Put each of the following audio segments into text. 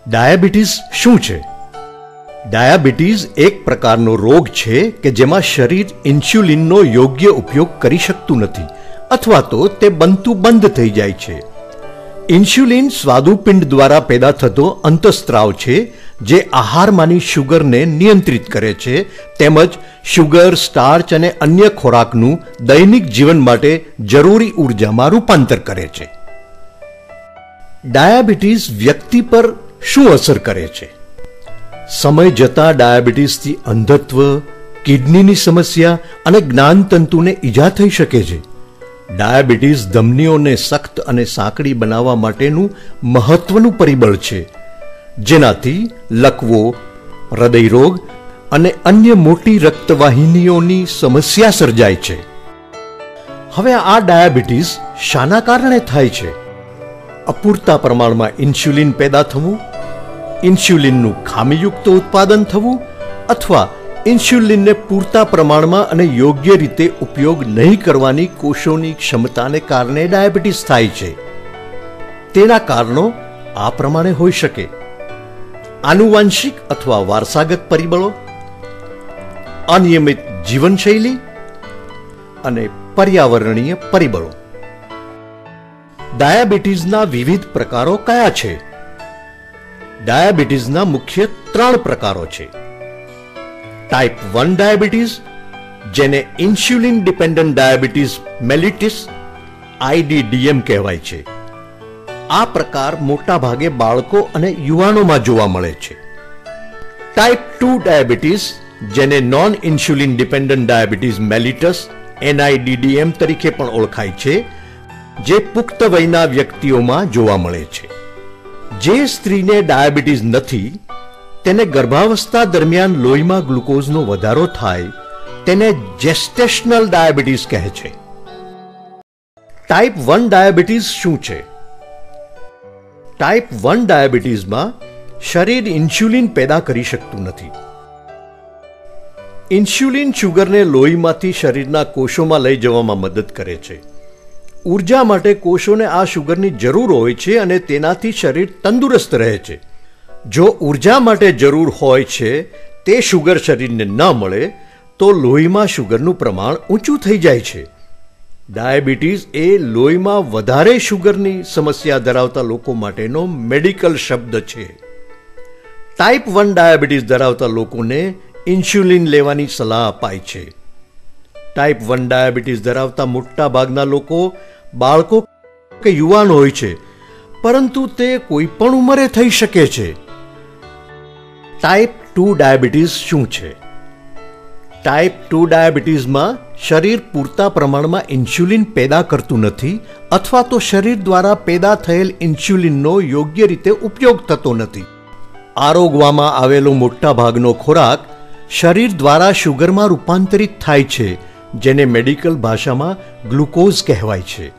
Diabetes શું છે? Diabetes એક પ્રકારનો રોગ છે કે જેમાં શરીર ઇન્સ્યુલિનનો યોગ્ય ઉપયોગ કરી શકતું નથી અથવા તો તે બનતું બંધ થઈ જાય છે. ઇન્સ્યુલિન સ્વાદુપિંડ દ્વારા પેદા થતો અંતઃસ્ત્રાવ છે જે આહારમાંની શુગરને નિયંત્રિત કરે છે તેમજ શુગર, સ્ટાર્ચ અને અન્ય ખોરાકનું દૈનિક જીવન માટે જરૂરી ઉર્જામાં રૂપાંતર કરે છે. ડાયાબિટીસ વ્યક્તિ પર શું અસર કરે છે? સમય જતાં ડાયાબિટીસથી અંધત્વ, કિડનીની સમસ્યા અને જ્ઞાનતંતુને ઈજા થઈ શકે છે. ડાયાબિટીસ ધમનીઓને સખ્ત અને સાંકડી બનાવવા માટેનું મહત્વનું પરિબળ છે, જેનાથી લકવો, હૃદયરોગ અને અન્ય મોટી રક્તવાહિનીઓની સમસ્યા સર્જાય છે. હવે આ ડાયાબિટીસ શાના કારણે થાય છે? અપૂરતા પ્રમાણમાં ઇન્સ્યુલિન પેદા થવું, ઇન્સ્યુલિનનું ખામીયુક્ત ઉત્પાદન થવું અથવા ઇન્સ્યુલિનને પૂરતા પ્રમાણમાં અને યોગ્ય રીતે ઉપયોગ નહીં કરવાની કોષોની ક્ષમતાને કારણે ડાયાબિટીસ થાય છે. તેના કારણો આ પ્રમાણે હોઈ શકે: આનુવંશિક અથવા વારસાગત પરિબળો, અનિયમિત જીવનશૈલી અને પર્યાવરણીય પરિબળો. ડાયાબિટીસના વિવિધ પ્રકારો કયા છે? ડાયાબિટીસના મુખ્ય 3 પ્રકારો છે. ટાઈપ 1 ડાયાબિટીસ, જેને insulin dependent diabetes mellitus IDDM કહેવાય છે. આ પ્રકાર મોટા ભાગે બાળકો અને યુવાનોમાં જોવા મળે છે. ટાઈપ 2 ડાયાબિટીસ, જેને non insulin dependent diabetes mellitus NIDDM તરીકે પણ ઓળખાય છે, જે પુખ્ત વયના વ્યક્તિઓમાં જોવા મળે છે. જે સ્ત્રીને ડાયાબિટીસ નથી તેને ગર્ભાવસ્થા દરમિયાન લોહીમાં ગ્લુકોઝનો વધારો થાય તેને જેસ્ટેશનલ ડાયાબિટીસ કહે છે. ટાઈપ 1 ડાયાબિટીસ શું છે? ટાઈપ 1 ડાયાબિટીસમાં શરીર ઇન્સ્યુલિન પેદા કરી શકતું નથી. ઇન્સ્યુલિન શુગરને લોહીમાંથી શરીરના કોષોમાં લઈ જવામાં મદદ કરે છે. ઉર્જા માટે કોષોને આ શુગરની જરૂર હોય છે અને તેનાથી શરીર તંદુરસ્ત રહે છે. જો ઉર્જા માટે જરૂર હોય છે તે શુગર શરીરને ન મળે તો લોહીમાં શુગરનું પ્રમાણ ઊંચું થઈ જાય છે. ડાયાબિટીસ એ લોહીમાં વધારે શુગરની સમસ્યા ધરાવતા લોકો માટેનો મેડિકલ શબ્દ છે. ટાઈપ 1 ડાયાબિટીસ ધરાવતા લોકોને ઇન્સ્યુલિન લેવાની સલાહ અપાય છે. ટાઈપ 1 ડાયાબિટીસ ધરાવતા મોટા ભાગના લોકો બાળકો કે યુવાન હોય છે, પરંતુ તે કોઈ પણ ઉંમરે થઈ શકે છે. ટાઈપ 2 ડાયાબિટીસ શું છે? ટાઈપ 2 ડાયાબિટીસમાં શરીર પૂરતા પ્રમાણમાં ઇન્સ્યુલિન પેદા કરતું નથી અથવા તો શરીર દ્વારા પેદા થયેલ ઇન્સ્યુલિનનો યોગ્ય રીતે ઉપયોગ થતો નથી. આરોગવામાં આવેલો મોટા ભાગનો ખોરાક શરીર દ્વારા શુગરમાં રૂપાંતરિત થાય છે, જેને મેડિકલ ભાષામાં ગ્લુકોઝ કહેવાય છે.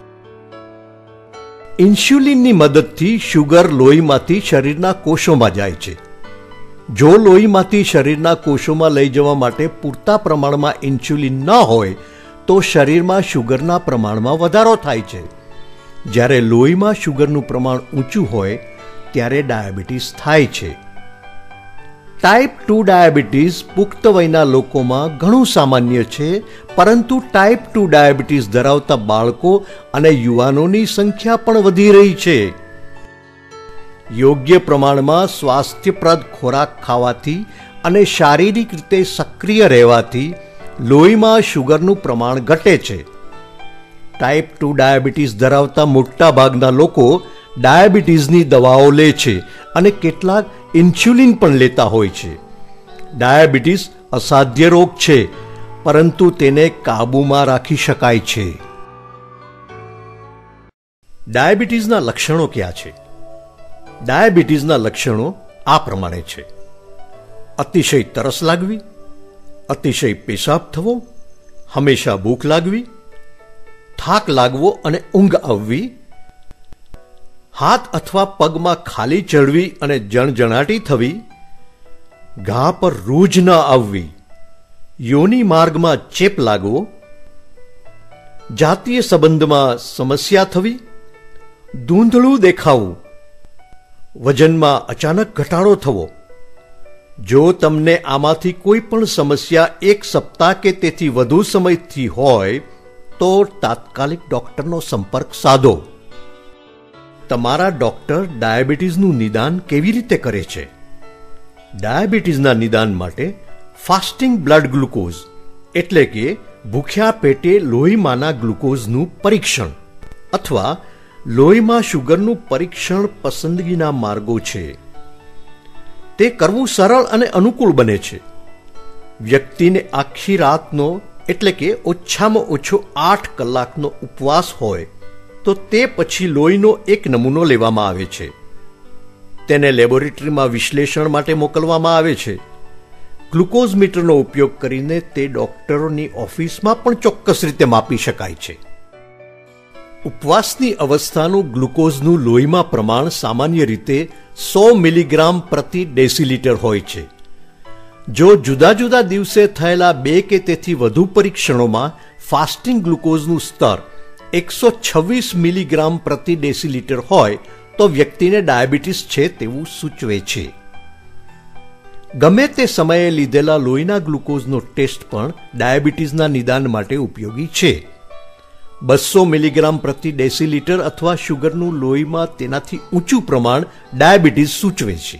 ઇન્સ્યુલિનની મદદથી શુગર લોહીમાંથી શરીરના કોષોમાં જાય છે. જો લોહીમાંથી શરીરના કોષોમાં લઈ જવા માટે પૂરતા પ્રમાણમાં ઇન્સ્યુલિન ન હોય તો શરીરમાં શુગરના પ્રમાણમાં વધારો થાય છે. જ્યારે લોહીમાં શુગરનું પ્રમાણ ઊંચું હોય ત્યારે ડાયાબિટીસ થાય છે. ટાઈપ 2 ડાયાબિટીસ પુખ્ત વયના લોકોમાં ઘણું સામાન્ય છે, પરંતુ ટાઈપ 2 ડાયાબિટીસ ધરાવતા બાળકો અને યુવાનોની સંખ્યા પણ વધી રહી છે. યોગ્ય પ્રમાણમાં સ્વાસ્થ્યપ્રદ ખોરાક ખાવાથી અને શારીરિક રીતે સક્રિય રહેવાથી લોહીમાં શુગરનું પ્રમાણ ઘટે છે. ટાઈપ 2 ડાયાબિટીસ ધરાવતા મોટા ભાગના લોકો ડાયાબિટીસની દવાઓ લે છે અને કેટલાક ઇન્સ્યુલિન પણ લેતા હોય છે. ડાયાબિટીસ અસાધ્ય રોગ છે, પરંતુ તેને કાબૂમાં રાખી શકાય છે. ડાયાબિટીસના લક્ષણો ક્યાં છે? ડાયાબિટીસના લક્ષણો આ પ્રમાણે છે: અતિશય તરસ લાગવી, અતિશય પેશાબ થવો, હંમેશા ભૂખ લાગવી, થાક લાગવો અને ઊંઘ આવવી, હાથ અથવા પગમાં ખાલી ચડવી અને જણજણાટી થવી, ઘા પર રૂજ ન આવવી, યોનિ માર્ગમાં ચેપ લાગવો, જાતીય સંબંધમાં સમસ્યા થવી, ધૂંધળું દેખાવું, વજનમાં અચાનક ઘટાડો થવો. જો તમને આમાંથી કોઈ પણ સમસ્યા 1 સપ્તાહ કે તેથી વધુ સમયથી હોય તો તાત્કાલિક ડોક્ટરનો સંપર્ક સાધો. તમારા ડોક્ટર ડાયાબિટીસનું નિદાન કેવી રીતે કરે છે? ડાયાબિટીસના નિદાન માટે ફાસ્ટિંગ બ્લડ ગ્લુકોઝ એટલે કે ભૂખ્યા પેટે લોહીમાંના ગ્લુકોઝનું પરીક્ષણ અથવા લોહીમાં શુગરનું પરીક્ષણ પસંદગીના માર્ગો છે. તે કરવું સરળ અને અનુકૂળ બને છે. વ્યક્તિને આખી રાતનો એટલે કે ઓછામાં ઓછો 8 કલાકનો ઉપવાસ હોય તો તે પછી લોહીનો એક નમૂનો લેવામાં આવે છે. તેને લેબોરેટરીમાં વિશ્લેષણ માટે મોકલવામાં આવે છે. ગ્લુકોઝ મીટરનો ઉપયોગ કરીને તે ડોક્ટરોની ઓફિસમાં પણ ચોક્કસ રીતે માપી શકાય છે. ઉપવાસની અવસ્થાનું ગ્લુકોઝનું લોહીમાં પ્રમાણ સામાન્ય રીતે 100 મિલીગ્રામ પ્રતિ ડેસીલીટર હોય છે. જો જુદા જુદા દિવસે થયેલા 2 કે તેથી વધુ પરીક્ષણોમાં ફાસ્ટિંગ ગ્લુકોઝનું સ્તર 126 મિલીગ્રામ પ્રતિ ડેસીલીટર હોય તો વ્યક્તિને ડાયાબિટીસ છે તેવું સૂચવે છે. ગમે તે સમયે લીધેલા લોહીના ગ્લુકોઝનો ટેસ્ટ પણ ડાયાબિટીસના નિદાન માટે ઉપયોગી છે. 200 મિલીગ્રામ પ્રતિ ડેસીલીટર અથવા શુગરનું લોહીમાં તેનાથી ઊંચું પ્રમાણ ડાયાબિટીસ સૂચવે છે.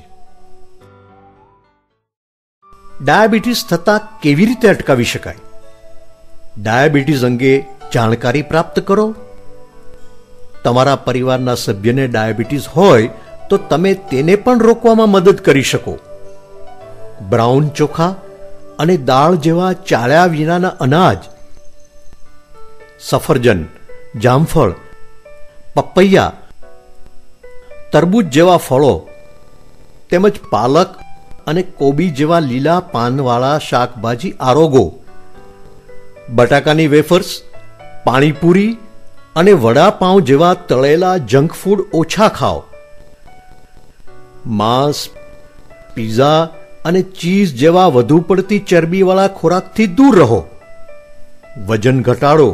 ડાયાબિટીસ થતાં કેવી રીતે અટકાવી શકાય? ડાયાબિટીસ અંગે જાણકારી પ્રાપ્ત કરો. તમારા પરિવારના સભ્યને ડાયાબિટીસ હોય તો તમે તેને પણ રોકવામાં મદદ કરી શકો. બ્રાઉન ચોખા અને દાળ જેવા ચાળ્યા વિનાના અનાજ, સફરજન, જામફળ, પપૈયા, તરબૂચ જેવા ફળો તેમજ પાલક અને કોબી જેવા લીલા પાનવાળા શાકભાજી આરોગો. બટાકાની વેફર્સ, પાણીપુરી અને વડાપાઉં જેવા તળેલા જંક ફૂડ ઓછા ખાઓ. માંસ, પીઝા અને ચીઝ જેવા વધુ પડતી ચરબીવાળા ખોરાકથી દૂર રહો. વજન ઘટાડો.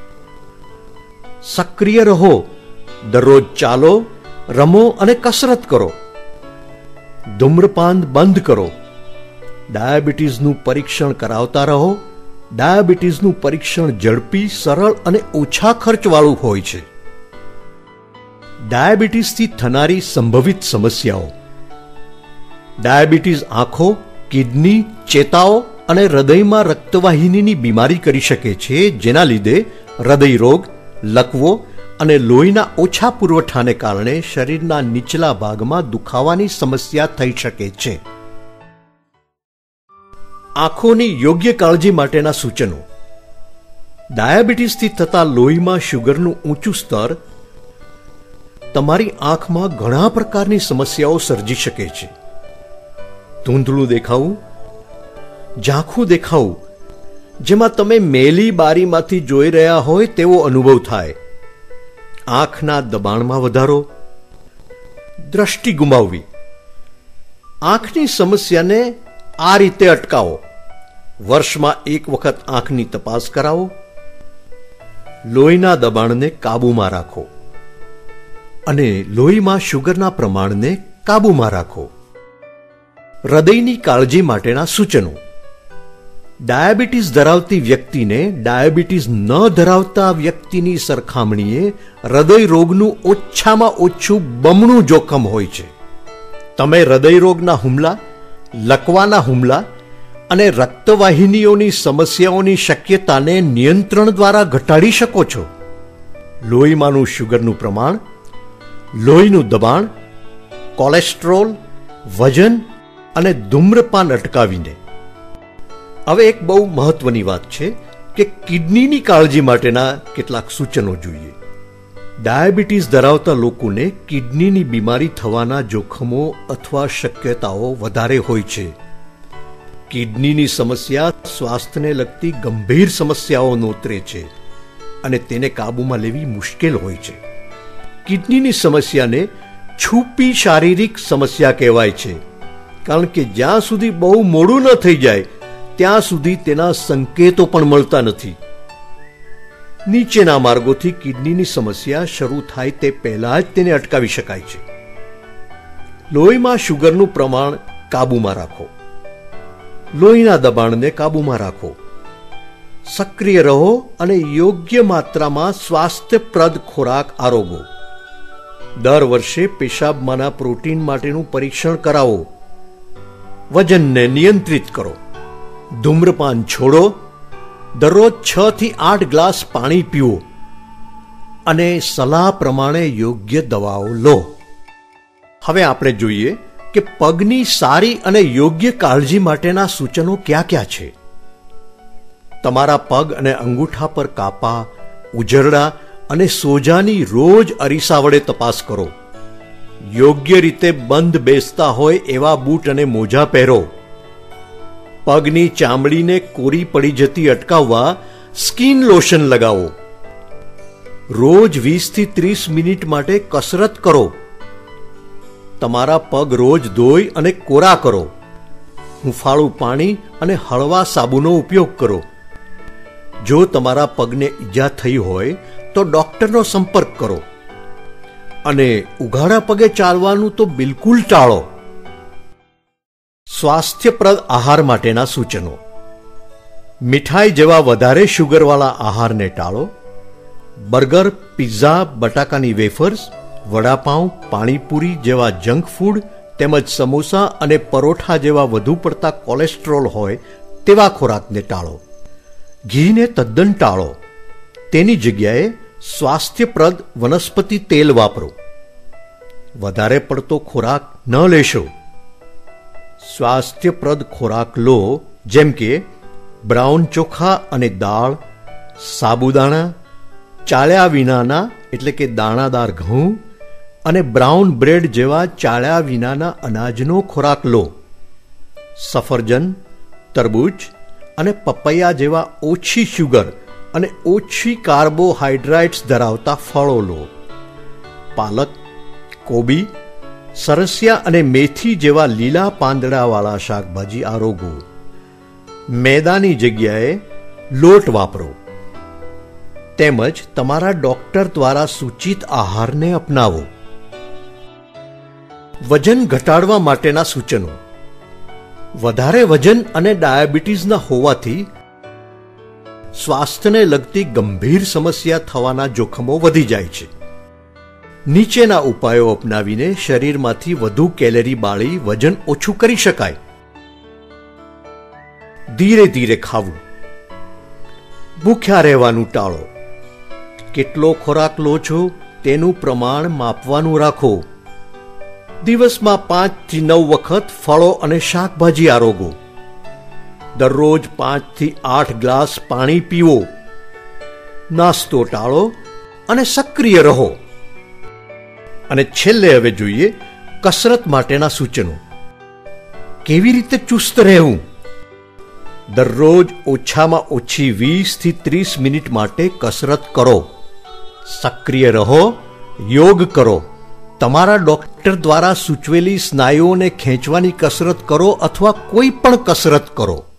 સક્રિય રહો. દરરોજ ચાલો, રમો અને કસરત કરો. ધૂમ્રપાન બંધ કરો. ડાયાબિટીસનું પરીક્ષણ કરાવતા રહો. ડાયાબિટીસનું પરીક્ષણ ઝડપી, સરળ અને ઓછા ખર્ચવાળું હોય છે. ડાયાબિટીસથી થનારી સંભવિત સમસ્યાઓ. ડાયાબિટીસ આંખો, કિડની, ચેતાઓ અને હૃદયમાં રક્તવાહિનીની બીમારી કરી શકે છે, જેના લીધે હૃદય રોગ, લકવો અને લોહીના ઓછા પુરવઠાને કારણે શરીરના નીચલા ભાગમાં દુખાવાની સમસ્યા થઈ શકે છે. આંખોની યોગ્ય કાળજી માટેના સૂચનો. ડાયાબિટીસથી થતા લોહીમાં શુગરનું ઊંચું સ્તર તમારી આંખમાં ઘણા પ્રકારની સમસ્યાઓ સર્જી શકે છે. ધૂંધળું દેખાવું, ઝાંખું દેખાવું, જેમાં તમે મેલી બારીમાંથી જોઈ રહ્યા હોય તેવો અનુભવ થાય. આંખના દબાણમાં વધારો. દ્રષ્ટિ ગુમાવવી. આંખની સમસ્યાને આ રીતે અટકાવો. વર્ષમાં 1 વખત આંખની તપાસ કરાવો. લોહીના દબાણને કાબૂમાં રાખો અને લોહીમાં શુગરના પ્રમાણને કાબૂમાં રાખો. હૃદયની કાળજી માટેના સૂચનો. ડાયાબિટીસ ધરાવતી વ્યક્તિને ડાયાબિટીસ ન ધરાવતા વ્યક્તિની સરખામણીએ હૃદય રોગનું ઓછામાં ઓછું બમણું જોખમ હોય છે. તમે હૃદય રોગના હુમલા, લકવાના હુમલા અને રક્તવાહિનીઓની સમસ્યાઓની શક્યતાને નિયંત્રણ દ્વારા ઘટાડી શકો છો. લોહીમાંનું શુગરનું પ્રમાણ, લોહીનું દબાણ, કોલેસ્ટ્રોલ, વજન અને ધૂમ્રપાન અટકાવીને. હવે એક બહુ મહત્વની વાત છે કે કિડનીની કાળજી માટેના કેટલાક સૂચનો જોઈએ. ડાયાબિટીસ ધરાવતા લોકોને કિડનીની બીમારી થવાના જોખમો અથવા શક્યતાઓ વધારે હોય છે. કિડનીની સમસ્યા સ્વાસ્થ્યને લગતી ગંભીર સમસ્યાઓ નોતરે છે અને તેને કાબૂમાં લેવી મુશ્કેલ હોય છે. કિડનીની સમસ્યાને છુપી શારીરિક સમસ્યા કહેવાય છે, કારણ કે જ્યાં સુધી બહુ મોડું ન થઈ જાય ત્યાં સુધી તેના સંકેતો પણ મળતા નથી. નીચેના માર્ગોથી કિડનીની સમસ્યા શરૂ થાય તે પહેલા જ તેને અટકાવી શકાય છે. લોહીમાં શુગરનું પ્રમાણ કાબૂમાં રાખો. લોહીના દબાણને કાબૂમાં રાખો. સક્રિય રહો અને યોગ્ય માત્રામાં સ્વાસ્થ્યપ્રદ ખોરાક આરોગો. દર વર્ષે પેશાબમાંના પ્રોટીન માટેનું પરીક્ષણ કરાવો. વજનને નિયંત્રિત કરો. ધૂમ્રપાન છોડો. દરરોજ 6 થી 8 ગ્લાસ પાણી પીવો અને સલાહ પ્રમાણે યોગ્ય દવાઓ લો. હવે આપણે જોઈએ કે પગની સારી અને યોગ્ય કાળજી માટેના સૂચનો ક્યાં ક્યાં છે. તમારા પગ અને અંગૂઠા પર કાપા, ઉઝરડા અને સોજાની રોજ અરીસા વડે તપાસ કરો. યોગ્ય રીતે બંધ બેસતા હોય એવા બૂટ અને મોજા પહેરો. પગની ચામડીને કોરી પડી જતી અટકાવવા સ્કિન લોશન લગાવો. રોજ 20 થી 30 મિનિટ માટે કસરત કરો. તમારા પગ રોજ ધોઈ અને કોરા કરો. હુંફાળું પાણી અને હળવા સાબુનો ઉપયોગ કરો. જો તમારા પગને ઈજા થઈ હોય તો ડોક્ટરનો સંપર્ક કરો. અને ઉઘાડા પગે ચાલવાનું તો બિલકુલ ટાળો. સ્વાસ્થ્યપ્રદ આહાર માટેના સૂચનો. મીઠાઈ જેવા વધારે શુગરવાળા આહારને ટાળો. બર્ગર, પિઝા, બટાકાની વેફર્સ, વડાપાઉં, પાણીપુરી જેવા જંક ફૂડ તેમજ સમોસા અને પરોઠા જેવા વધુ પડતા કોલેસ્ટ્રોલ હોય તેવા ખોરાકને ટાળો. ઘીને તદ્દન ટાળો. તેની જગ્યાએ સ્વાસ્થ્યપ્રદ વનસ્પતિ તેલ વાપરો. વધારે પડતો ખોરાક ન લેશો. સ્વાસ્થ્યપ્રદ ખોરાક લો, જેમ કે બ્રાઉન ચોખા અને દાળ, સાબુદાણા, ચાળ્યા વિનાના એટલે કે દાણાદાર ઘઉં અને બ્રાઉન બ્રેડ જેવા ચાળ્યા વિનાના અનાજનો ખોરાક લો. સફરજન, તરબૂચ અને પપૈયા જેવા ઓછી શુગર અને ઓછી કાર્બોહાઈડ્રેટ્સ ધરાવતા ફળો લો. પાલક, કોબી, સરસિયા અને મેથી જેવા લીલા પાંદડાવાળા શાકભાજી આરોગો. મેદાની જગ્યાએ લોટ વાપરો. તેમજ તમારા ડોક્ટર દ્વારા સૂચિત આહારને અપનાવો. વજન ઘટાડવા માટેના સૂચનો. વધારે વજન અને ડાયાબિટીસના હોવાથી સ્વાસ્થ્યને લગતી ગંભીર સમસ્યા થવાના જોખમો વધી જાય છે. નીચેના ઉપાયો અપનાવીને શરીરમાંથી વધુ કેલરી બાળી વજન ઓછું કરી શકાય. ધીરે ધીરે ખાવું. ભૂખ્યા રહેવાનું ટાળો. કેટલો ખોરાક લો છો તેનું પ્રમાણ માપવાનું રાખો. દિવસમાં 5 થી 9 વખત ફળો અને શાકભાજી આરોગો. દરરોજ 5 થી 8 ગ્લાસ પાણી પીવો. નાસ્તો ટાળો અને સક્રિય રહો. અને છેલ્લે હવે જોઈએ કસરત માટેના સૂચનો. કેવી રીતે ચુસ્ત રહેવું? દરરોજ ઓછામાં ઓછી 20 થી 30 મિનિટ માટે કસરત કરો. સક્રિય રહો. યોગ કરો. તમારા ડોક્ટર દ્વારા સૂચવેલી સ્નાયુઓને ખેંચવાની કસરત કરો અથવા કોઈ પણ કસરત કરો.